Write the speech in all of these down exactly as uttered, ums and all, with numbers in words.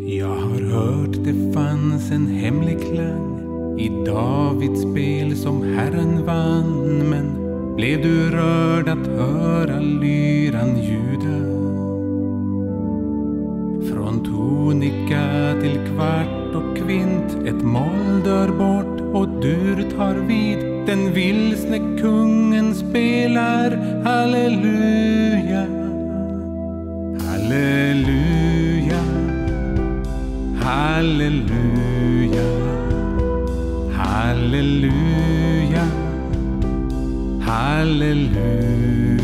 Jag har hört det fanns en hemlig klang i Davids spel som Herren vann, men blev du rörd att höra lyran ljuda? Från tonika till kvart och kvint, ett moll dör bort och dur tar vid. Den vilsne kungen spelar halleluja, halleluja, halleluja, halleluja, halleluja.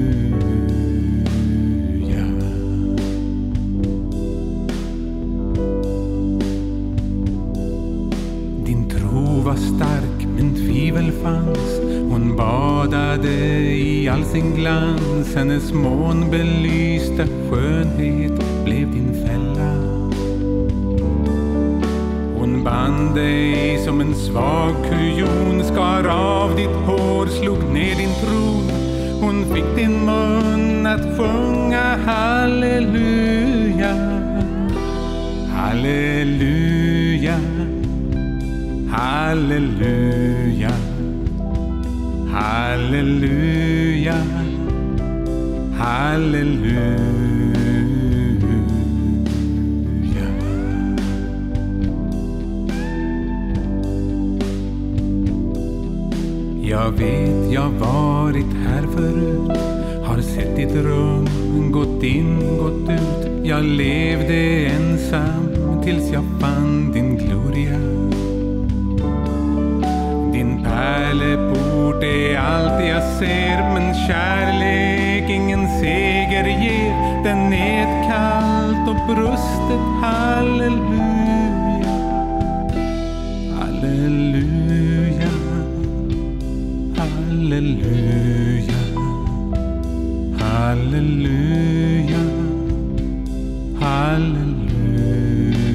Din tro var stark men tvivel fanns. Hon badade i all sin glans. Hennes månbelysta skönhet blev din fälla. Hon band dig som en svag kujon, skar av ditt hår, slog ner din tron. Hon fick din mun att sjunga halleluja, halleluja, halleluja, halleluja, halleluja. Jag vet jag varit här förut, har sett ditt rum, gått in, gått ut. Jag levde ensam tills jag fann din gloria. Din pärleport är allt jag ser, men kärlek ingen seger ger. Den är ett kallt och brustet halleluja, halleluja, halleluja, halleluja, halleluja.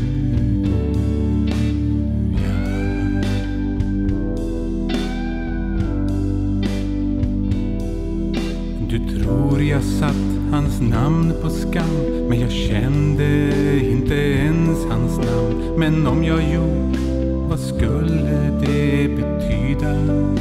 Du tror jag satt hans namn på skam, men jag kände inte ens hans namn. Men om jag gjort, vad skulle det betyda?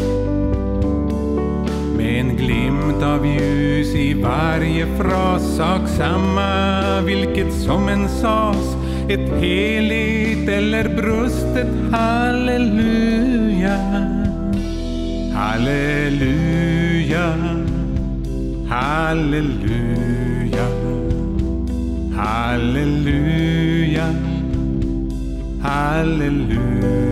Med en glimt av ljus i varje fras, sak samma vilket som en sas. Ett heligt eller brustet halleluja, halleluja, halleluja, halleluja, halleluja.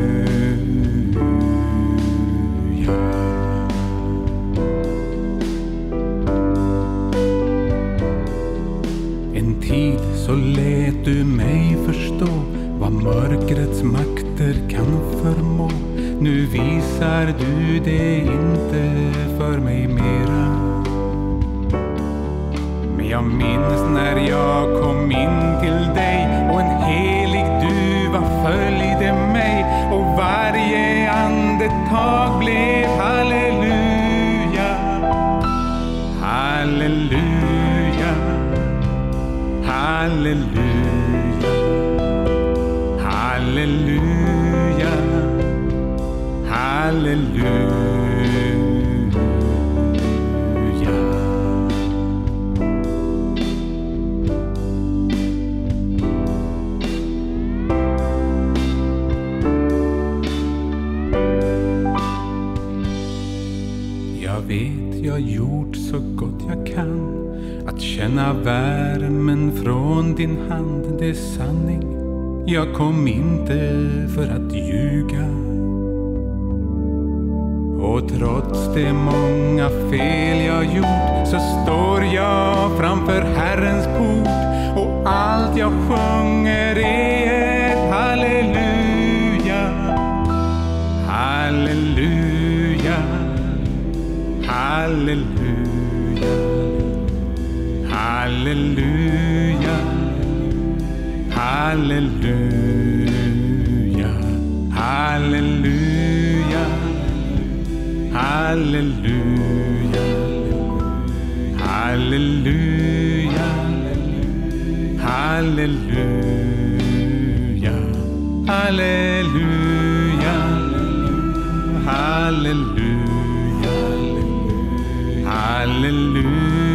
Så lät du mig förstå vad mörkrets makter kan förmå. Nu visar du det inte för mig mera. Men jag minns när jag kom in till dig och en helig duva följde mig. Och varje andetag blev halleluja, halleluja, halleluja, halleluja, halleluja. Jag vet jag gjort så gott jag kan att känna värmen från din hand, det är sanning. Jag kom inte för att ljuga. Och trots det många fel jag gjort, så står jag framför Herrens port. Och allt jag sjunger är ett halleluja, halleluja, halleluja, halleluja, halleluja, halleluja, halleluja, halleluja, halleluja. Halleluja, halleluja, halleluja.